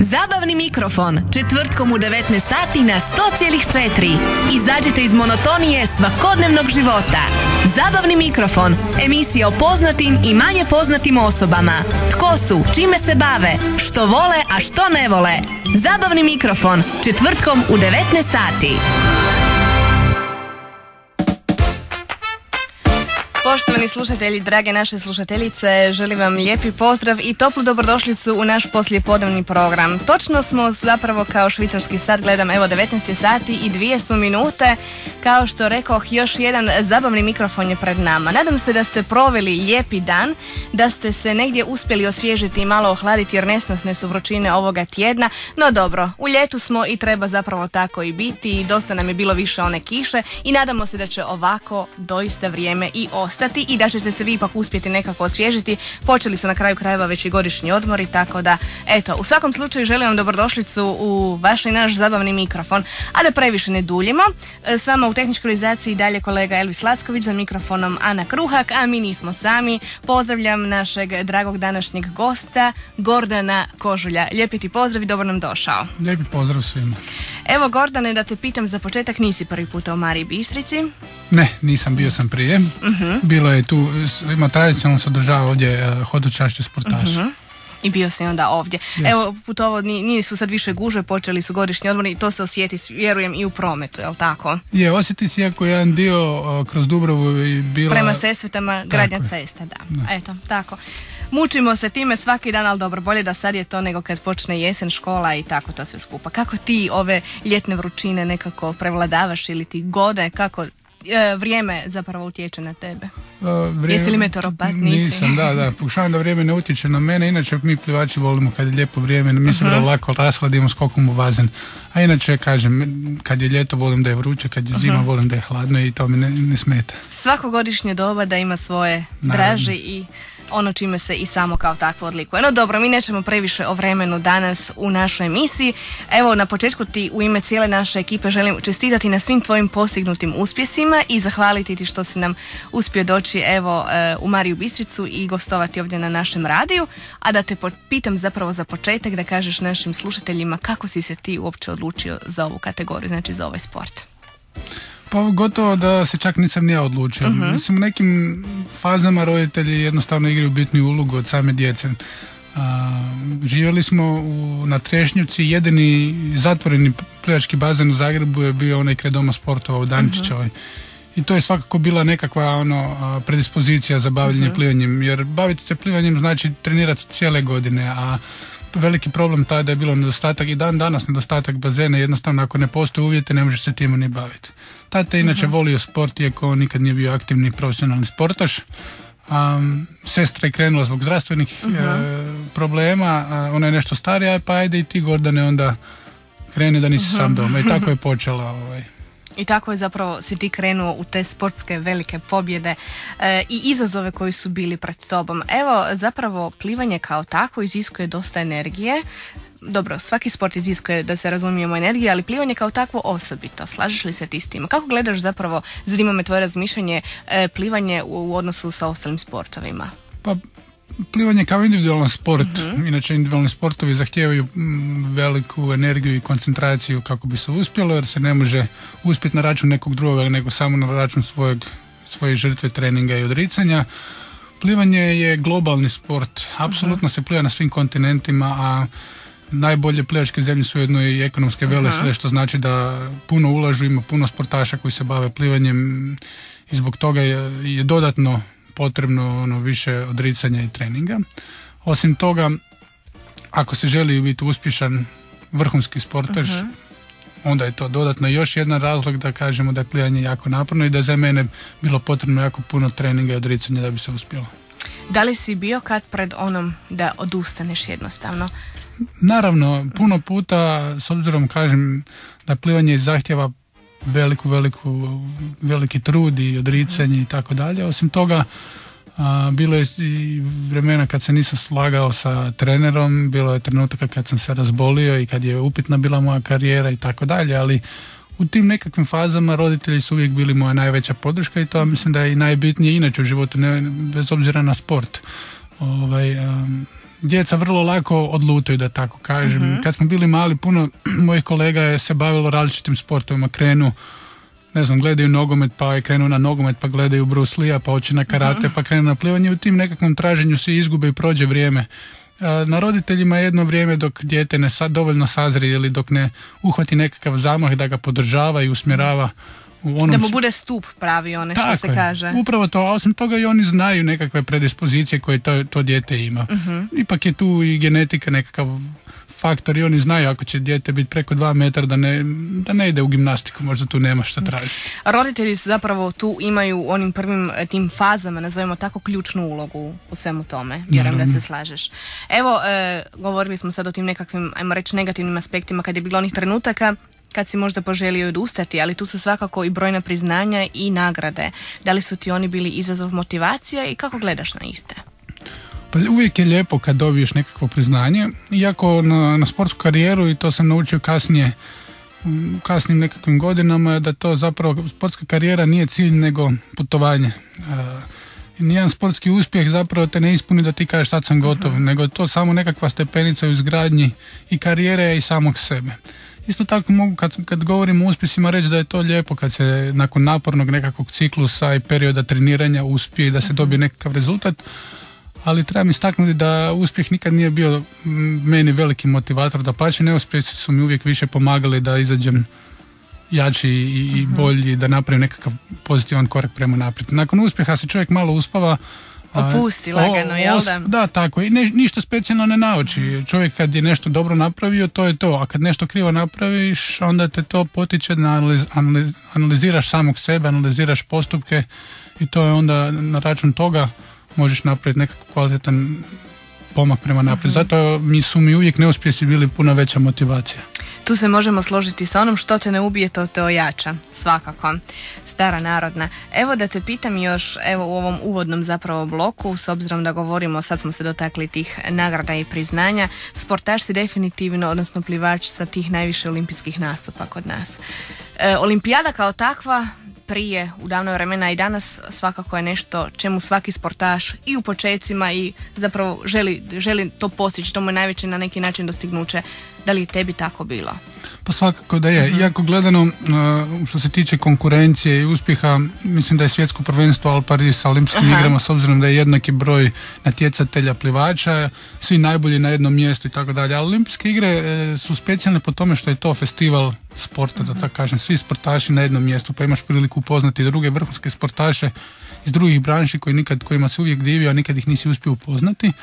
Zabavni mikrofon, četvrtkom u 19 sati na 100,4. Izađite iz monotonije svakodnevnog života. Zabavni mikrofon, emisija o poznatim i manje poznatim osobama. Tko su, čime se bave, što vole, a što ne vole. Zabavni mikrofon, četvrtkom u 19 sati. Poštovani slušatelji, drage naše slušateljice, želim vam lijepi pozdrav i toplu dobrodošlicu u naš poslijepodnevni program. Točno smo zapravo kao švicarski sat, gledam, evo 19 sati i 2 su minute. Kao što rekoh, još jedan zabavni mikrofon je pred nama. Nadam se da ste proveli lijepi dan, da ste se negdje uspjeli osvježiti i malo ohladiti jer nesnosne su vrućine ovoga tjedna. No dobro, u ljetu smo i treba zapravo tako i biti i dosta nam je bilo više one kiše i nadamo se da će ovako doista vrijeme i ostati i da ćete se vi ipak uspjeti nekako osvježiti. Počeli su na kraju krajeva već i godišnji odmori, tako da eto, u svakom slučaju želim vam dobrodošlicu u vaš i naš zabavni mikrofon. A da previše ne duljimo, s vama u tehničkoj realizaciji dalje kolega Elvis Lacković, za mikrofonom Ana Kruhak, a mi nismo sami. Pozdravljam našeg dragog današnjeg gosta Gordana Kožulja. Lijepi ti pozdrav i dobro nam došao. Lijepi pozdrav svima. Evo Gordane, da te pitam za početak, nisi prvi puta u Mariji Bistrici? Ne, nisam, bio sam prije. Bilo je tu, ima tradicionalno se održava ovdje hodočašće sportaša. I bio si onda ovdje. Yes. Evo, putovo nisu sad više gužve, počeli su godišnji odmori i to se osjeti, vjerujem, i u prometu, jel tako? Je, osjeti si jako jedan dio kroz Dubrovu i bila... Prema Sesvetama, gradnja ceste, da. Eto, tako. Mučimo se time svaki dan, ali dobro, bolje da sad je to nego kad počne jesen, škola i tako to sve skupa. Kako ti ove ljetne vrućine nekako prevladavaš ili ti gode, kako vrijeme zapravo utječe na tebe? Jesi li meteoropat? Nisam, da. Pokušavam da vrijeme ne utječe na mene. Inače mi plivači volimo kad je lijepo vrijeme. Mislim da lako rashladimo skokom u bazen. A inače, kažem, kad je ljeto volim da je vruće, kad je zima volim da je hladno i to mi ne smeta. Svako godišnje doba da ima svoje draži i ono čime se i samo kao takvo odlikuje. No dobro, mi nećemo previše o vremenu danas u našoj emisiji. Evo, na početku ti u ime cijele naše ekipe želim čestitati na svim tvojim postignutim uspjesima i zahvaliti ti što si nam uspio doći evo u Mariju Bistricu i gostovati ovdje na našem radiju. A da te pitam zapravo za početak da kažeš našim slušateljima kako si se ti uopće odlučio za ovu kategoriju, znači za ovaj sport. Pa gotovo da se čak nisam ni ja odlučio. Mislim, u nekim fazama roditelji jednostavno igraju bitniju ulogu od same djece. Živjeli smo na Trešnjevci, jedini zatvoreni plivački bazen u Zagrebu je bio onaj kraj Doma sportova u Dančićevoj. I to je svakako bila nekakva predispozicija za bavljenje plivanjem, jer baviti se plivanjem znači trenirati cijele godine, a veliki problem tada je bilo nedostatak i dan danas nedostatak bazena, jednostavno ako ne postoje uvjete ne možeš se time ni baviti. Tata je inače volio sport, iako on nikad nije bio aktivni profesionalni sportaš. Sestra je krenula zbog zdravstvenih problema, ona je nešto starija, pa ajde i ti Gordane onda krene da nisi sam doma i tako je počela I tako je zapravo si ti krenuo u te sportske velike pobjede i izazove koji su bili pred tobom. Evo, zapravo plivanje kao tako iziskuje dosta energije. Dobro, svaki sport iziskuje, da se razumijemo, energije, ali plivanje kao takvo osobito. Slažeš li se ti s tim? Kako gledaš zapravo, zanima me tvoje razmišljanje, plivanje u odnosu sa ostalim sportovima? Pa, plivanje kao individualan sport, inače individualni sportovi zahtijevaju veliku energiju i koncentraciju kako bi se uspjelo, jer se ne može uspjeti na račun nekog drugoga, nego samo na račun svoje žrtve, treninga i odricanja. Plivanje je globalni sport, apsolutno se pliva na svim kontinentima, a najbolje plivačke zemlje su ujedno i ekonomske velesile, što znači da puno ulažu, ima puno sportaša koji se bave plivanjem i zbog toga je dodatno potrebno više odricanja i treninga. Osim toga, ako se želi biti uspješan vrhunski sportaš, onda je to dodatno još jedan razlog da kažemo da je plivanje jako naporno i da je za mene bilo potrebno jako puno treninga i odricanja da bi se uspjelo. Da li si bio kad pred onom da odustaneš jednostavno? Naravno, puno puta, s obzirom kažem da plivanje zahtjeva veliki trud i odricanje i tako dalje. Osim toga, bilo je i vremena kad se nisam slagao sa trenerom, bilo je trenutaka kad sam se razbolio i kad je upitna bila moja karijera i tako dalje, ali u tim nekakvim fazama roditelji su uvijek bili moja najveća podrška i to mislim da je i najbitnije inače u životu, bez obzira na sport. djeca vrlo lako odlutaju, da tako kažem. Kad smo bili mali, puno mojih kolega je se bavilo različitim sportovima, krenu, ne znam, gledaju nogomet, pa je krenuo na nogomet, pa gledaju Bruce Lee, pa hoće na karate, pa krenu na plivanje. U tim nekakvom traženju se izgube i prođe vrijeme. Na roditeljima je jedno vrijeme dok dijete ne dovoljno sazrije ili dok ne uhvati nekakav zamah da ga podržava i usmjerava u onom... Da mu bude stup pravi, one što se kaže. Upravo to, a osim toga i oni znaju nekakve predispozicije koje to dijete ima. Ipak je tu i genetika nekakav faktor i oni znaju ako će dijete biti preko 2 metra da ne ide u gimnastiku, možda tu nema šta tražiti. Roditelji su zapravo tu imaju onim prvim tim fazama, nazovimo tako, ključnu ulogu u svemu tome. Vjerujem da se slažeš. Evo, govorili smo sad o tim nekakvim, ajmo reći, negativnim aspektima kad je bilo onih trenutaka kad si možda poželio odustati, ali tu su svakako i brojna priznanja i nagrade. Da li su ti oni bili izazov, motivacija i kako gledaš na iste? Pa uvijek je lijepo kad dobiješ nekakvo priznanje, iako na sportsku karijeru, i to sam naučio kasnije, u kasnim nekakvim godinama, da to zapravo sportska karijera nije cilj nego putovanje. Nijedan sportski uspjeh zapravo te ne ispuni da ti kažeš sad sam gotov, nego to samo nekakva stepenica u izgradnji i karijere i samog sebe. Isto tako mogu kad govorim o uspjesima reći da je to lijepo kad se nakon napornog nekakvog ciklusa i perioda treniranja uspije i da se dobije nekakav rezultat, ali trebam istaknuti da uspjeh nikad nije bio meni veliki motivator, da pače neuspjesi su mi uvijek više pomagali da izađem jači i bolji, da napravim nekakav pozitivan korak prema naprijed. Nakon uspjeha se čovjek malo uspava, opusti lagano, jel da? Da, tako. I ništa specijalno ne nauči. Čovjek kad je nešto dobro napravio, to je to. A kad nešto krivo napraviš, onda te to potiče da analiziraš samog sebe, analiziraš postupke i to je onda na račun toga možeš napraviti nekakav kvalitetan pomak prema naprijed. Zato su mi uvijek neuspjesi bili puno veća motivacija. Tu se možemo složiti sa onom što te ne ubije, to te ojača. Svakako. Stara narodna. Evo da te pitam još, evo u ovom uvodnom zapravo bloku, s obzirom da govorimo, sad smo se dotakli tih nagrada i priznanja, sportaš si definitivno, odnosno plivač sa tih najviše olimpijskih nastupa kod nas. Olimpijada kao takva prije, u davno vremena i danas svakako je nešto čemu svaki sportaš i u počecima i zapravo želi to postići, to mu je najveće na neki način dostignuće. Da li je tebi tako bilo? Pa svakako da je. Iako gledano što se tiče konkurencije i uspjeha, mislim da je svjetsko prvenstvo Al Paris sa olimpijskim igrama, s obzirom da je jednaki broj natjecatelja plivača, svi najbolji na jednom mjestu i tako dalje. Ali olimpijske igre su specijalne po tome što je to festival sporta, da tako kažem, svi sportaši na jednom mjestu, pa imaš priliku upoznati druge vrhunske sportaše iz drugih branši kojima se uvijek divio, a nikad ih nisi uspio upoznati.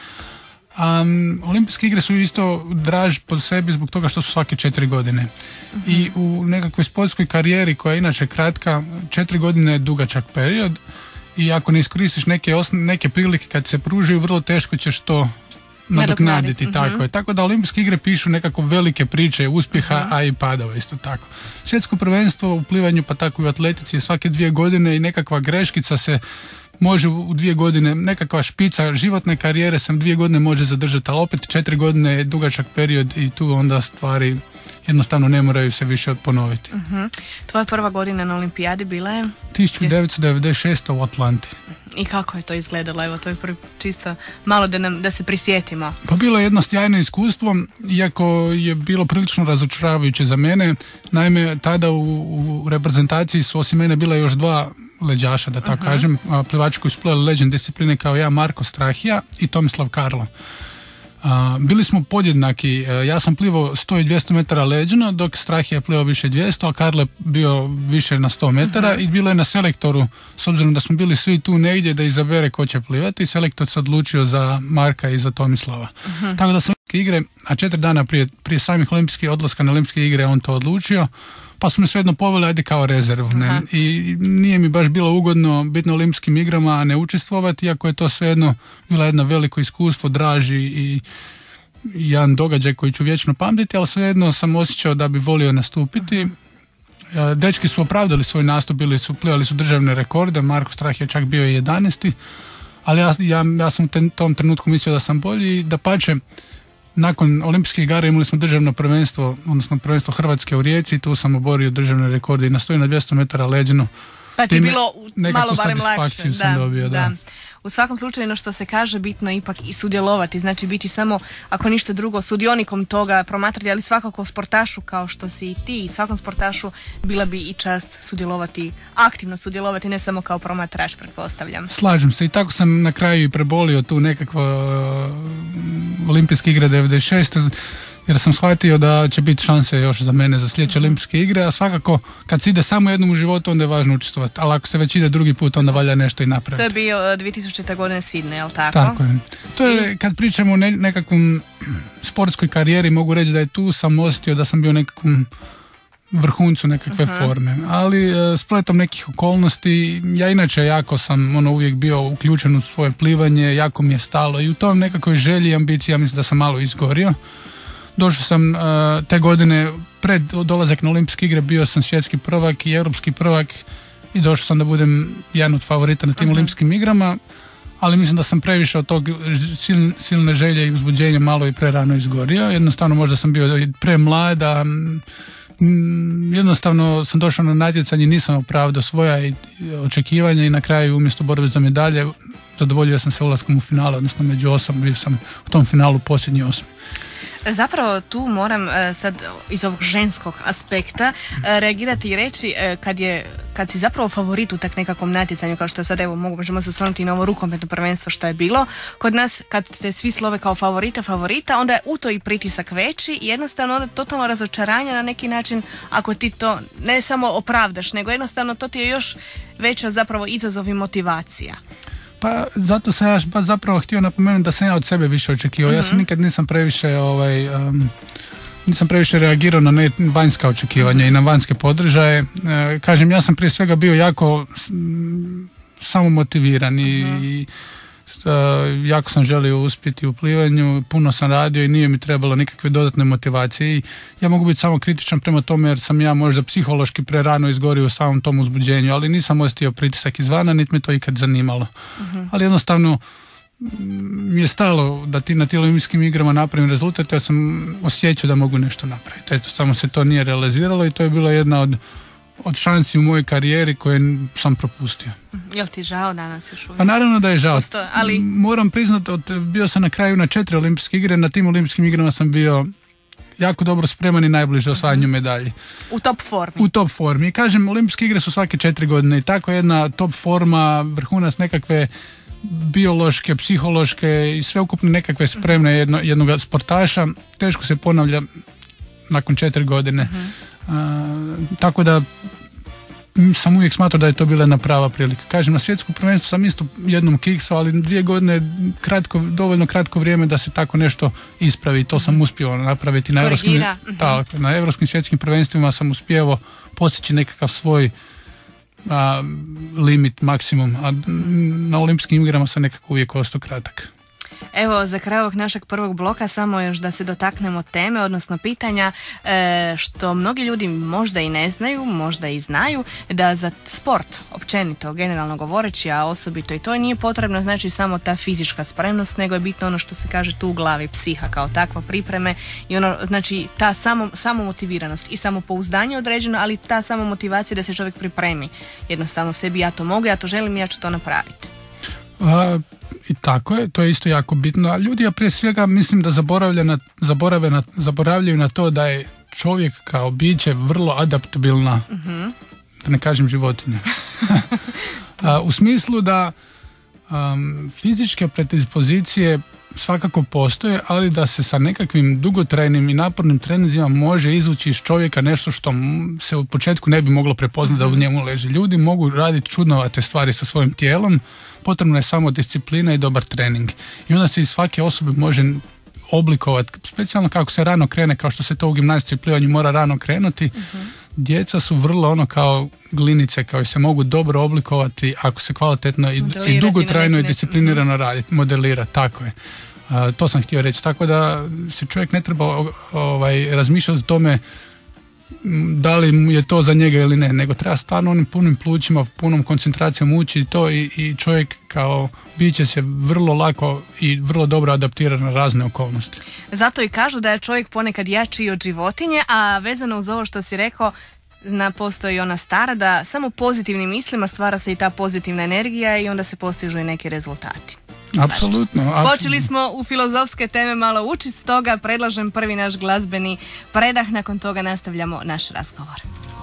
Olimpijske igre su isto draž po sebi zbog toga što su svake 4 godine. I u nekakvoj sportskoj karijeri koja je inače kratka, 4 godine je dugačak period i ako ne iskoristiš neke prilike kad se pružaju, vrlo teško ćeš to nadoknaditi. Tako je. Tako da olimpijske igre pišu nekako velike priče uspjeha, a i padova isto tako. Svjetsko prvenstvo u plivanju, pa tako i u atletici je svake 2 godine i nekakva greškica se može u 2 godine, nekakva špica životne karijere sam 2 godine može zadržati, ali opet 4 godine je dugačak period i tu onda stvari jednostavno ne moraju se više ponoviti. Tvoja prva godina na olimpijadi bila je? 1996. u Atlanti. I kako je to izgledalo? Evo, to je čisto malo da se prisjetimo. Pa bilo je jedno sjajno iskustvo, iako je bilo prilično razočaravajuće za mene. Naime, tada u reprezentaciji su osim mene bila još 2 leđaša, da tako kažem, plivači koji su plivali leđne discipline kao ja, Marko Strahija i Tomislav Karlo. Bili smo podjednaki, ja sam plivao 100 i 200 metara leđno, dok Strahija je plivao više 200, a Karlo je bio više na 100 metara i bilo je na selektoru, s obzirom da smo bili svi tu negdje da izabere ko će plivati, selektor se odlučio za Marka i za Tomislava. Tako da su olimpijske igre, a 4 dana prije samih olimpijskih odlaska na olimpijske igre on to odlučio, pa su me svejedno poveli, ajde kao rezervu. I nije mi baš bilo ugodno biti na olimpijskim igrama, a ne učestvovati, iako je to svejedno bilo jedno veliko iskustvo, draži i jedan događaj koji ću vječno pamtiti, ali svejedno sam osjećao da bi volio nastupiti. Dečki su opravdali svoj nastup, plivali su državne rekorde, Marko Strah je čak bio i 11. Ali ja sam u tom trenutku mislio da sam bolji i da pače. Nakon olimpijskih igara imali smo državno prvenstvo, odnosno prvenstvo Hrvatske u Rijeci i tu sam oborio državne rekorde i na 100 i na 200 metara leđeno. Pa ti je bilo malo barem lakše. Sam dobio, da. u svakom slučaju, što se kaže, bitno ipak i sudjelovati, znači biti samo, ako ništa drugo, sudionikom toga, promatrati, ali svakako sportašu kao što si i ti, i svakom sportašu bila bi i čast sudjelovati, aktivno sudjelovati, ne samo kao promatrač, pretpostavljam. Slažem se, i tako sam na kraju i prebolio tu nekakva olimpijske igre 96. jer sam shvatio da će biti šanse još za mene za sljedeće olimpijske igre, a svakako kad se ide samo jednom u životu, onda je važno učestvovati, ali ako se već ide drugi put, onda valja nešto i napraviti. To je bio 2000. godine Sidney, je li tako? Tako je. To je, kad pričamo o nekakvom sportskoj karijeri, mogu reći da je tu sam osjetio da sam bio nekakvom vrhuncu nekakve forme, ali spletom nekih okolnosti, ja inače jako sam uvijek bio uključen u svoje plivanje, jako mi je stalo i u tom nekakvoj želji i ambiciji, ja mislim da sam malo izgorio. Došao sam te godine, pred dolazak na olimpijske igre, bio sam svjetski prvak i europski prvak i došao sam da budem jedan od favorita na tim olimpijskim igrama, ali mislim da sam previše od tog silne želje i uzbuđenja malo i prerano izgorio. Jednostavno možda sam bio premlad, a jednostavno sam došao na natjecanje i nisam opravdao svoja očekivanja i na kraju umjesto borbe za medalje zadovoljio sam se ulaskom u finale, odnosno među 8, bio sam u tom finalu posljednji 8. Zapravo tu moram sad iz ovog ženskog aspekta reagirati i reći kad si zapravo favorit u tak nekakvom natjecanju, kao što je sad, evo možemo se osvrnuti na ovo rukometno prvenstvo što je bilo kod nas, kad te svi slove kao favorita, onda je u to i pritisak veći i jednostavno onda totalno razočaranje na neki način ako ti to ne samo opravdaš, nego jednostavno to ti je još veća zapravo izazov i motivacija. Pa zato sam ja zapravo htio napomenuti da sam ja od sebe više očekivao. Ja sam nikad nisam previše reagirao na vanjska očekivanja i na vanjske podržaje. Kažem, ja sam prije svega bio jako samomotiviran i jako sam želio uspjeti u plivanju, puno sam radio i nije mi trebalo nikakve dodatne motivacije i ja mogu biti samo kritičan prema tome jer sam ja možda psihološki prerano izgorio u samom tom uzbuđenju, ali nisam osjetio pritisak izvana, niti me to ikad zanimalo. Ali jednostavno mi je stalo da na tim olimpijskim igrama napravim rezultat, ja sam osjećao da mogu nešto napraviti. Eto, samo se to nije realiziralo i to je bila jedna od šansi u mojoj karijeri koje sam propustio. Jel ti žao danas još uvijek? Pa naravno da je žao. Ali moram priznati, bio sam na kraju na 4 olimpijske igre, na tim olimpijskim igrama sam bio jako dobro spreman i najbliže osvajanju medalji. U top formi. U top formi. I kažem, olimpijske igre su svake 4 godine i tako jedna top forma, vrhunac nekakve biološke, psihološke i sveukupne nekakve spremne jednog sportaša, teško se ponavlja nakon 4 godine. Tako da sam uvijek smatrao da je to bila jedna prava prilika. Kažem, na svjetsku prvenstvu sam isto jednom kiksao, ali 2 godine dovoljno kratko vrijeme da se tako nešto ispravi. To sam uspio napraviti na europskim svjetskim prvenstvima sam uspjevao postići nekakav svoj limit, maksimum, a na olimpijskim igrama sam nekako uvijek ostao kratak. Evo, za kraj ovog našeg prvog bloka samo još da se dotaknemo teme, odnosno pitanja što mnogi ljudi možda i ne znaju, možda i znaju, da za sport, općenito, generalno govoreći, a osobito i to nije potrebno, znači samo ta fizička spremnost, nego je bitno ono što se kaže tu u glavi, psiha kao takva, pripreme i ono, znači ta samomotiviranost i samopouzdanje određeno, ali ta samomotivacija da se čovjek pripremi jednostavno sebi, ja to mogu, ja to želim, ja ću to napraviti. I tako je, to je isto jako bitno. A ljudi, ja prije svega mislim da zaboravljaju na to da je čovjek kao biće vrlo adaptabilna, da ne kažem životinja. U smislu da fizičke predispozicije svakako postoje, ali da se sa nekakvim dugotrajnim i napornim treninzima može izvući iz čovjeka nešto što se u početku ne bi moglo prepoznati da u njemu leži. Ljudi mogu raditi čudnovate stvari sa svojim tijelom, potrebna je samo disciplina i dobar trening. I onda se iz svake osobe može oblikovati, specijalno kako se rano krene, kao što se to u gimnastici i plivanju mora rano krenuti. Djeca su vrlo kao glinice, kao i se mogu dobro oblikovati ako se kvalitetno i dugotrajno i disciplinirano raditi, modelirati, tako je. To sam htio reći, tako da se čovjek ne treba razmišljati o tome da li je to za njega ili ne, nego treba stvarno onim punim plućima, punom koncentracijom ući to i čovjek kao biće se vrlo lako i vrlo dobro adaptira na razne okolnosti. Zato i kažu da je čovjek ponekad jači od životinje, a vezano uz ovo što si rekao, Postoji ona stara da samo pozitivnim mislima stvara se i ta pozitivna energija i onda se postižu i neki rezultati. Apsolutno. Počeli smo u filozofske teme malo učiti, stoga predlažem prvi naš glazbeni predah, nakon toga nastavljamo naš razgovor.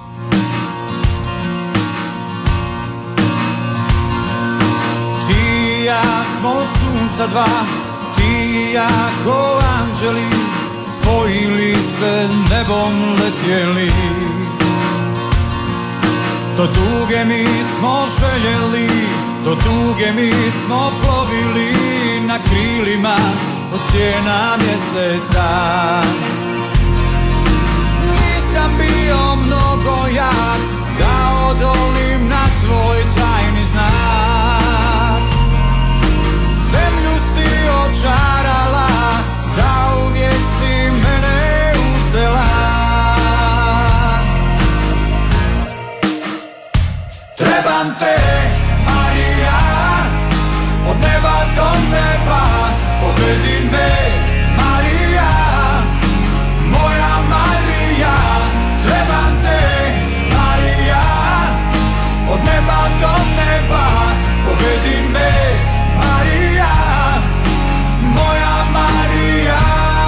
Ti i ja smo sunca dva, ti i ja ko anđeli, spojili se nebom letjeli. Do tuge mi smo željeli, do tuge mi smo plovili na krilima od sjena mjeseca. Nisam bio mnogo jak da odolim na tvoj tajni znak. Zemlju si očarala, zauvijek si mene uzela. Trebam te, Marija, od neba do neba, povedi me, Marija, moja Marija. Trebam te, Marija, od neba do neba, povedi me, Marija, moja Marija.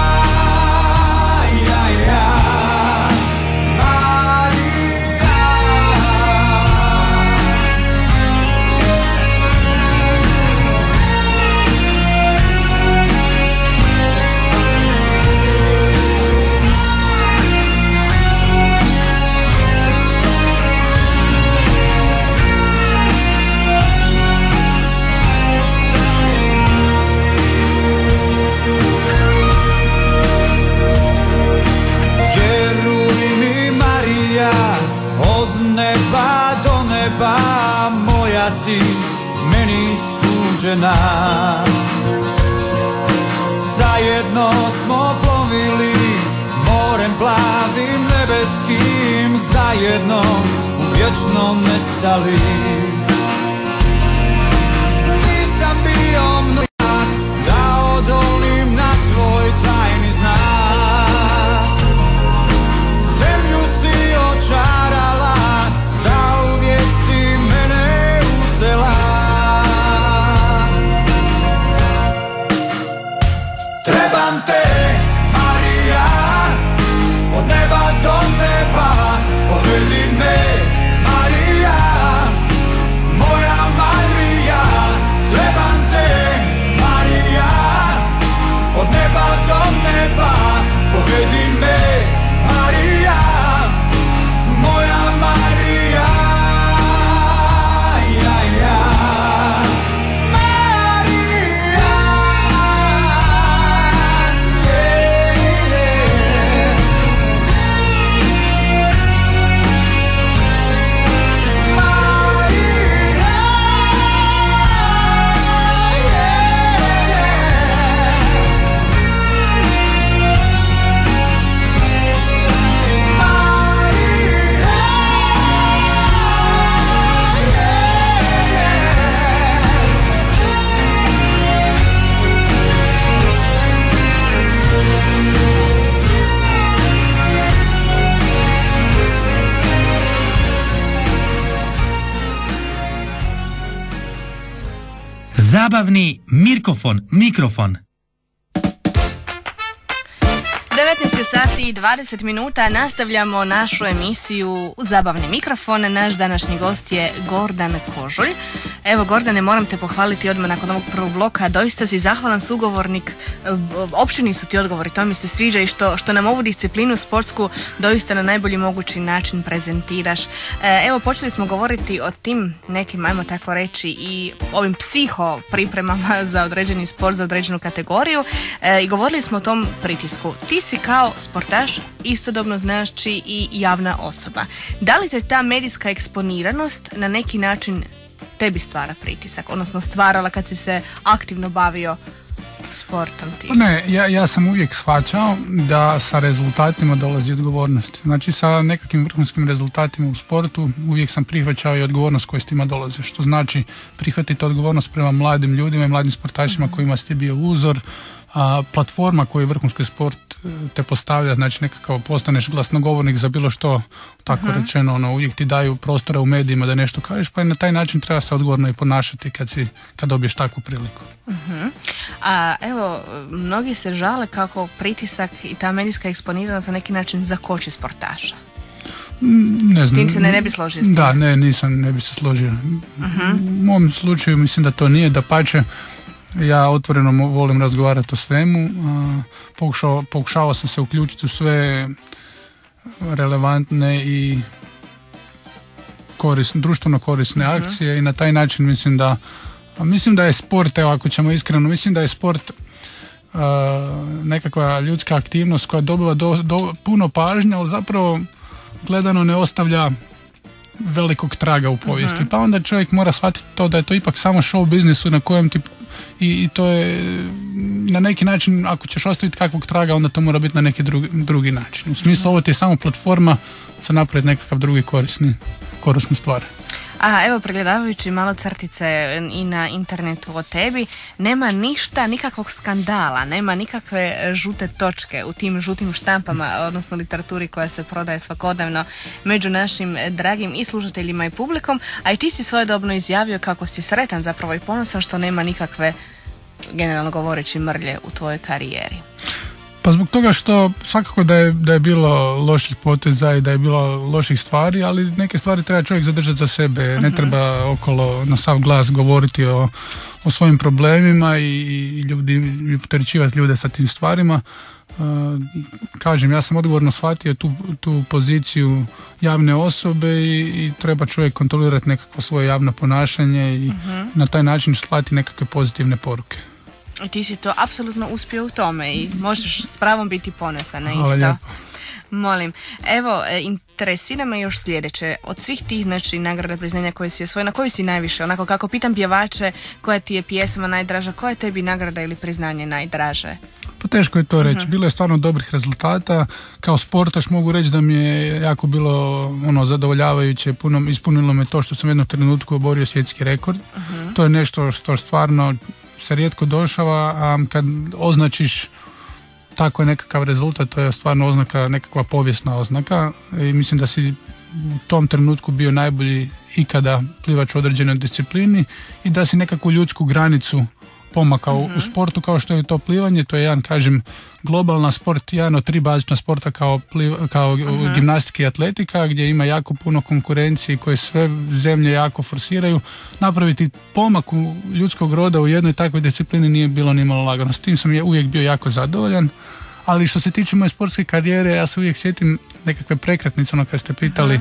Od neba do neba moja si meni suđena. Zajedno smo plovili morem plavim nebeskim, zajedno u vječno nestali. Nisam bio mnojak da odolim na tvoj tajni znak. Zemlju si očarala, zauvijek si mene uzela. Trebam te, Marija, od neba do neba, povedi me, Marija, moja Marija. Trebam te, Marija, od neba do neba, povedi me, Marija, moja Marija. Zabavni mikrofon. 19 sati i 20 minuta, nastavljamo našu emisiju Zabavni mikrofon. Naš današnji gost je Gordan Kožulj. Evo Gordane, moram te pohvaliti odmah nakon ovog prvog bloka, doista si zahvalan sugovornik, opširni su ti odgovori, to mi se sviđa i što nam ovu disciplinu sportsku doista na najbolji mogući način prezentiraš. Evo počeli smo govoriti o tim nekim, ajmo tako reći, i ovim psiho pripremama za određeni sport, za određenu kategoriju i govorili smo o tom pritisku. Ti si kao sportaš istodobno znači i javna osoba. Da li te ta medijska eksponiranost na neki način tebi stvara pritisak, odnosno stvarala kad si se aktivno bavio sportom ti? Ne, ja sam uvijek shvaćao da sa rezultatima dolazi odgovornost. Znači sa nekakvim vrhunskim rezultatima u sportu uvijek sam prihvaćao i odgovornost koja s tima dolaze, što znači prihvatiti odgovornost prema mladim ljudima i mladim sportašima kojima ste bio uzor. Platforma koju vrhunski sport te postavlja, znači nekako postaneš glasnogovornik za bilo što, tako rečeno, uvijek ti daju prostora u medijima da nešto kažeš, pa i na taj način treba se odgovorno i ponašati kad dobiješ takvu priliku. A evo, mnogi se žale kako pritisak i ta medijska eksponiranost na neki način zakoči sportaša. Ne znam. Ti se ne bi složio s tim? Da, ne bi se složio. U mom slučaju mislim da to nije, dapače, ja otvoreno volim razgovarati o svemu. Pokušavao sam se uključiti u sve relevantne i društveno korisne akcije i na taj način mislim da je sport, evo ako ćemo iskreno, mislim da je sport nekakva ljudska aktivnost koja dobiva puno pažnje, ali zapravo gledano ne ostavlja velikog traga u povijesti. Pa onda čovjek mora shvatiti to da je to ipak samo show biznisu na kojem ti i to je na neki način, ako ćeš ostaviti kakvog traga, onda to mora biti na neki drugi način. U smislu, ovo ti je samo platforma za napraviti nekakav drugi korisnu stvar. A evo, pregledavajući malo crtice i na internetu o tebi, nema ništa, nikakvog skandala, nema nikakve žute točke u tim žutim štampama, odnosno literaturi koja se prodaje svakodnevno među našim dragim i slušateljima i publikom, a i ti si svojedobno izjavio kako si sretan zapravo i ponosan što nema nikakve, generalno govoreći, mrlje u tvojoj karijeri. Pa zbog toga što svakako da je bilo loših poteza i da je bilo loših stvari, ali neke stvari treba čovjek zadržati za sebe, ne treba okolo na sav glas govoriti o svojim problemima i opterećivati ljude sa tim stvarima. Kažem, ja sam odgovorno shvatio tu poziciju javne osobe i treba čovjek kontrolirati nekakvo svoje javno ponašanje i na taj način slati nekakve pozitivne poruke. I ti si to apsolutno uspio u tome i možeš s pravom biti ponosan na isto. Hvala lijepo. Molim. Evo, interesira me još sljedeće. Od svih tih, znači, nagrada, priznanja koje si osvojio, na koju si najviše? Onako kako pitam pjevače, koja ti je pjesma najdraža, koja je tebi nagrada ili priznanje najdraže? Pa teško je to reći. Bilo je stvarno dobrih rezultata. Kao sportaš mogu reći da mi je jako bilo zadovoljavajuće. Ispunilo me to što sam u jednom trenutku oborio svjetski rekord. To je nešto što stvarno se rijetko došava, a kad označiš tako je nekakav rezultat, to je stvarno oznaka, nekakva povijesna oznaka i mislim da si u tom trenutku bio najbolji ikada plivač u određenoj disciplini i da si nekakvu ljudsku granicu pomakao u sportu kao što je to plivanje. To je jedan, kažem, globalna sport, jedan od 3 bazična sporta kao gimnastika i atletika, gdje ima jako puno konkurencije koje sve zemlje jako forsiraju. Napraviti pomak u ljudskog roda u jednoj takvoj disciplini nije bilo ni malo lagano. S tim sam uvijek bio jako zadovoljan. Ali što se tiče moje sportske karijere, ja se uvijek sjetim nekakve prekretnice, kad ste pitali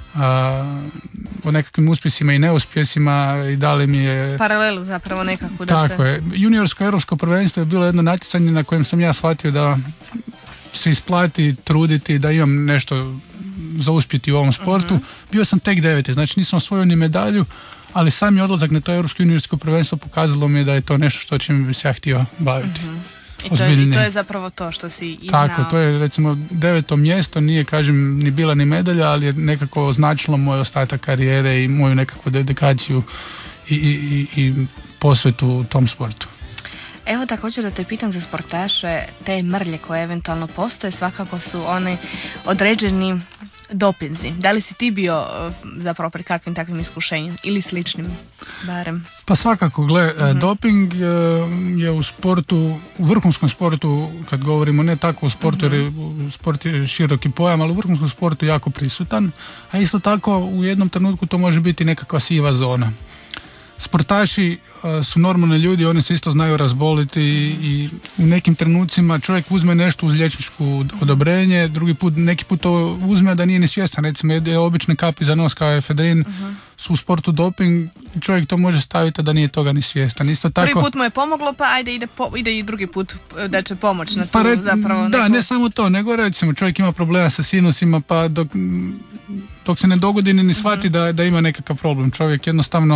o nekakvim uspjesima i neuspjesima i dali mi je paralelu zapravo nekakvu da tako je. Juniorsko europsko prvenstvo je bilo jedno natjecanje na kojem sam ja shvatio da se isplati truditi, da imam nešto za uspjeti u ovom sportu. Bio sam tek 9. Znači nisam osvojio ni medalju, ali sam je odlazak na to europsko juniorsko prvenstvo pokazalo mi je da je to nešto što čime bi se ja htio baviti. I to je zapravo to što si i znao. Tako, to je recimo 9. mjesto, nije, kažem, ni bila ni medalja, ali je nekako označilo moj ostatak karijere i moju nekakvu dedikaciju i posvetu tom sportu. Evo također da te pitam za sportaše, te mrlje koje eventualno postoje, svakako su oni određeni dopinzi. Da li si ti bio zapravo pri kakvim takvim iskušenjima ili sličnim barem? Pa svakako, doping je u sportu, u vrhunskom sportu, kad govorimo ne tako u sportu, jer sport je široki pojam, ali u vrhunskom sportu jako prisutan, a isto tako u jednom trenutku to može biti nekakva siva zona. Sportaši su normalni ljudi, oni se isto znaju razboliti i u nekim trenucima čovjek uzme nešto uz liječničko odobrenje, neki put to uzme da nije ni svjestan, recimo obične kapi za nos kao efedrin su u sportu doping, čovjek to može staviti da nije toga ni svjestan. Isto tako, prvi put mu je pomoglo, pa ajde ide i drugi put da će pomoći na tu zapravo da, ne samo to, nego recimo čovjek ima problema sa sinusima, pa dok se ne dogodi ni shvati da ima nekakav problem, čovjek jednostavno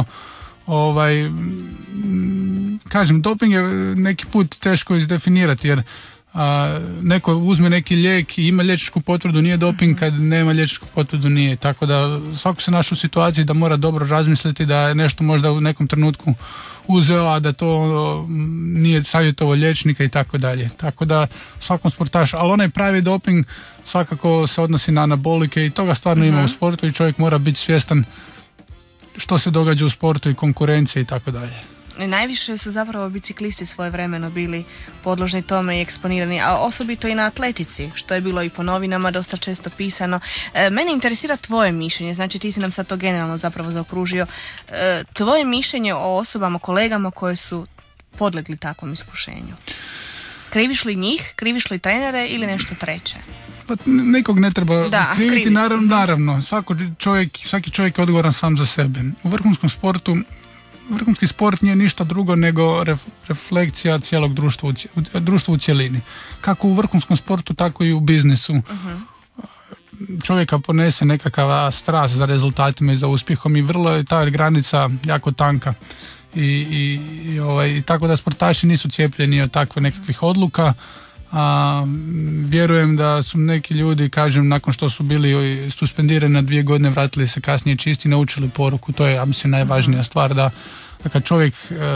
kažem, doping je neki put teško izdefinirati jer neko uzme neki lijek i ima liječničku potvrdu, nije doping, kad nema liječničku potvrdu nije. Tako da svako se našao u situaciji da mora dobro razmisliti da je nešto možda u nekom trenutku uzeo, a da to nije savjetovo liječnika i tako dalje. Tako da svakom sportašu, ali onaj pravi doping svakako se odnosi na anabolike i toga stvarno ima u sportu i čovjek mora biti svjestan što se događa u sportu i konkurencije i tako dalje. Najviše su zapravo biciklisti svojevremeno bili podložni tome i eksponirani, a osobito i na atletici, što je bilo i po novinama dosta često pisano. Mene interesira tvoje mišljenje, znači ti si nam sad to generalno zapravo zaokružio. Tvoje mišljenje o osobama, kolegama koje su podlegli takvom iskušenju. Kriviš li njih, kriviš li trenere ili nešto treće? Pa nekog ne treba kriviti, naravno. Svaki čovjek je odgovoran sam za sebe. U vrhunskom sportu vrhunski sport nije ništa drugo nego refleksija cijelog društva u cjelini. Kako u vrhunskom sportu, tako i u biznisu. Čovjeka ponese nekakva strast za rezultatima i za uspjehom i vrlo je ta granica jako tanka. I tako da sportaši nisu cijepljeni od takve nekakvih odluka. Vjerujem da su neki ljudi, kažem, nakon što su bili suspendirani na 2 godine, vratili se kasnije čisti, naučili poruku. To je, ja mislim, najvažnija stvar, da kad čovjek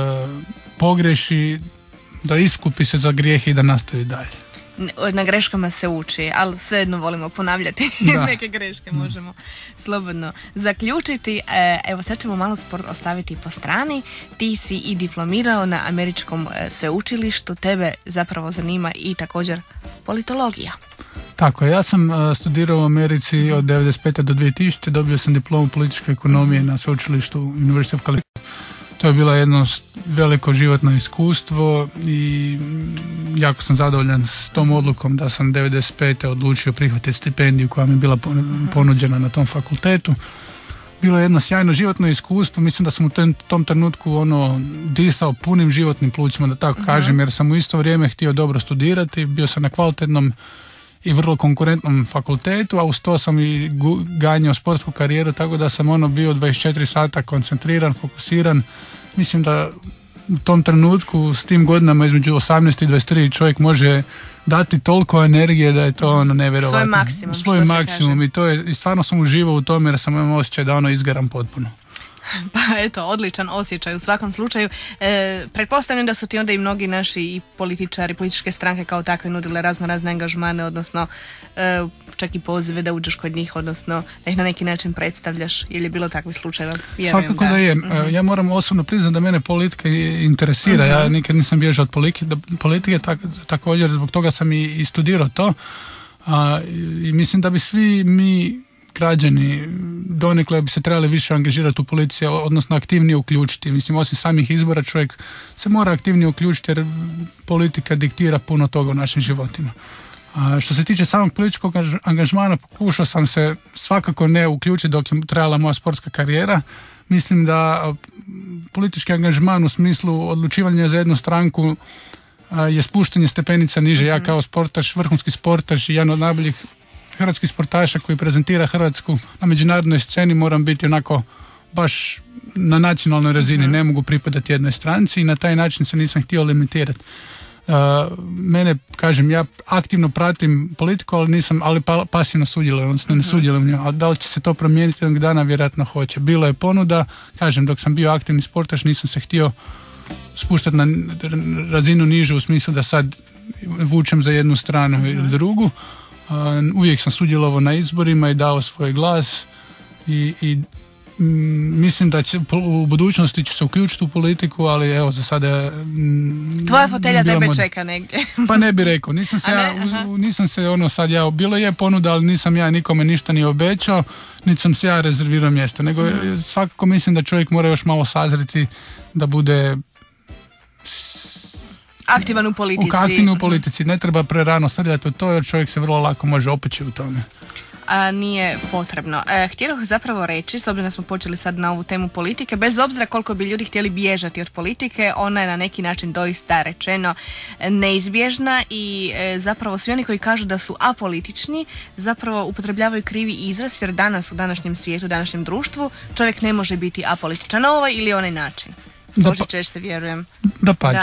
pogreši, da iskupi se za grijehe i da nastavi dalje. Na greškama se uči, ali svejedno volimo ponavljati neke greške, možemo slobodno zaključiti. Evo sad ćemo malo sport ostaviti po strani. Ti si i diplomirao na američkom sveučilištu, tebe zapravo zanima i također politologija. Tako, ja sam studirao u Americi od 1995. do 2000. Dobio sam diplomu političke ekonomije na sveučilištu University of California. To je bilo jedno veliko životno iskustvo i jako sam zadovoljan s tom odlukom da sam 1995. odlučio prihvatiti stipendiju koja mi je bila ponuđena na tom fakultetu. Bilo je jedno sjajno životno iskustvo, mislim da sam u tom trenutku disao punim životnim plućima, da tako kažem, jer sam u isto vrijeme htio dobro studirati, bio sam na kvalitetnom i vrlo konkurentnom fakultetu, a uz to sam i ganjao sportsku karijeru, tako da sam bio 24 sata koncentriran, fokusiran. Mislim da u tom trenutku s tim godinama između 18 i 23 čovjek može dati toliko energije da je to nevjerovatno. Svoj maksimum. I stvarno sam uživao u tome jer sam imao osjećaj da izgaram potpuno. Pa eto, odličan osjećaj u svakom slučaju. Pretpostavljam da su ti onda i mnogi naši i političari, političke stranke kao takve nudile razne angažmane, odnosno čak i pozive da uđeš kod njih, odnosno da ih na neki način predstavljaš, ili je bilo takvih slučajeva? Svakako da je. Ja moram osobno priznati da mene politika interesira. Ja nikad nisam bježao od politike, također zbog toga sam i studirao to. I mislim da bi svi mi građani donekle bi se trebali više angažirati u policiji, odnosno aktivnije uključiti. Mislim, osim samih izbora čovjek se mora aktivnije uključiti jer politika diktira puno toga u našim životima. Što se tiče samog političkog angažmana, pokušao sam se svakako ne uključiti dok je trajala moja sportska karijera. Mislim da politički angažman u smislu odlučivanja za jednu stranku je spuštanje stepenica niže. Ja kao sportaš, vrhunski sportaš i jedan od najboljih hrvatskih sportaša koji prezentira Hrvatsku na međunarodnoj sceni, moram biti onako baš na nacionalnoj razini, ne mogu pripadati jednoj stranci i na taj način se nisam htio limitirati. Mene, kažem, ja aktivno pratim politiku, ali pasivno sudjelujem, odnosno ne sudjelujem u njoj. A da li će se to promijeniti jednog dana? Vjerojatno hoće. Bilo je ponuda, kažem, dok sam bio aktivni sportaš nisam se htio spuštati na razinu niže u smislu da sad vučem za jednu stranu ili drugu. Uvijek sam sudjelovao na izborima i dao svoj glas i mislim da će u budućnosti ću se uključiti u politiku, ali evo za sada tvoja fotelja tebe čeka negdje. Pa ne bi rekao, nisam se sad bilo je ponuda, ali nisam ja nikome ništa ni obećao, niti sam se ja rezervirao mjesto, nego svakako mislim da čovjek mora još malo sazriti da bude aktivan u politici. Aktivno u politici, ne treba prerano srljati u to jer čovjek se vrlo lako može opeći u tome. Nije potrebno. Htjela bih zapravo reći, s obzirom da smo počeli sad na ovu temu politike, bez obzira koliko bi ljudi htjeli bježati od politike, ona je na neki način doista rečeno neizbježna i zapravo svi oni koji kažu da su apolitični zapravo upotrebljavaju krivi izraz jer danas u današnjem svijetu, u današnjem društvu čovjek ne može biti apolitičan na ovaj ili onaj način. Složit ćeš se, vjerujem. Da.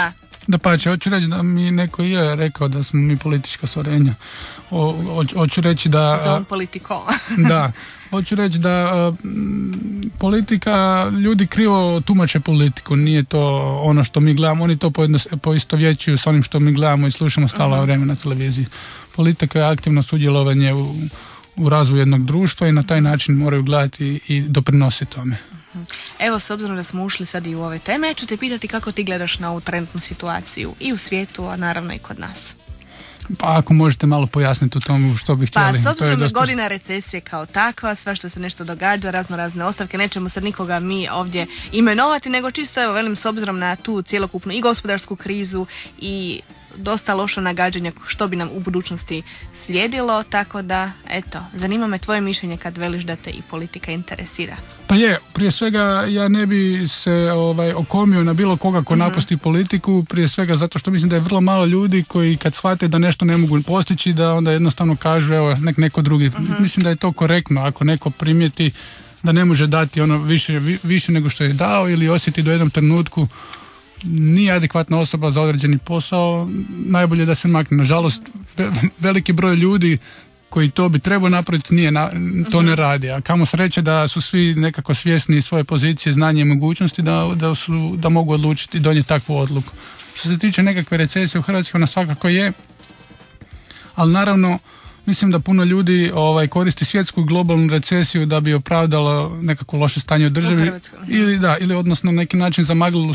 Dapače, hoću reći da mi neko je rekao da smo mi politička stvorenja. Hoću reći da... Zon politiko. Da, hoću reći da politika, ljudi krivo tumače politiku, nije to ono što mi gledamo, oni to poistovjećuju s onim što mi gledamo i slušamo stalo vrijeme na televiziji. Politika je aktivno sudjelovanje u razvoju jednog društva i na taj način moraju gledati i doprinositi tome. Evo, s obzirom da smo ušli sad i u ove teme, ću te pitati kako ti gledaš na ovu trenutnu situaciju i u svijetu, a naravno i kod nas. Pa ako možete malo pojasniti u tomu što bih htjeli. Pa s obzirom na godina recesije kao takva, sva što se nešto događa, razne ostavke, nećemo sad nikoga mi ovdje imenovati, nego čisto, evo velim, s obzirom na tu cjelokupnu i gospodarsku krizu i dosta loša nagađanja što bi nam u budućnosti slijedilo, tako da, eto, zanima me tvoje mišljenje kad veliš da te i politika interesira. Pa je, prije svega ja ne bi se okomio na bilo koga ko napusti politiku, prije svega zato što mislim da je vrlo malo ljudi koji kad shvate da nešto ne mogu postići, da onda jednostavno kažu evo neko drugi. Mislim da je to korektno ako neko primijeti da ne može dati ono više nego što je dao ili osjeti do jednom trenutku nije adekvatna osoba za određeni posao, najbolje da se makne. Nažalost, veliki broj ljudi koji to bi trebao napraviti to ne radi. A kamo sreće da su svi nekako svjesni svoje pozicije, znanja i mogućnosti da mogu odlučiti i donijeti takvu odluku. Što se tiče nekakve recesije u Hrvatskoj, ona svakako je, ali naravno mislim da puno ljudi koristi svjetsku globalnu recesiju da bi opravdalo nekako loše stanje u državi ili odnosno na neki način zamaglilo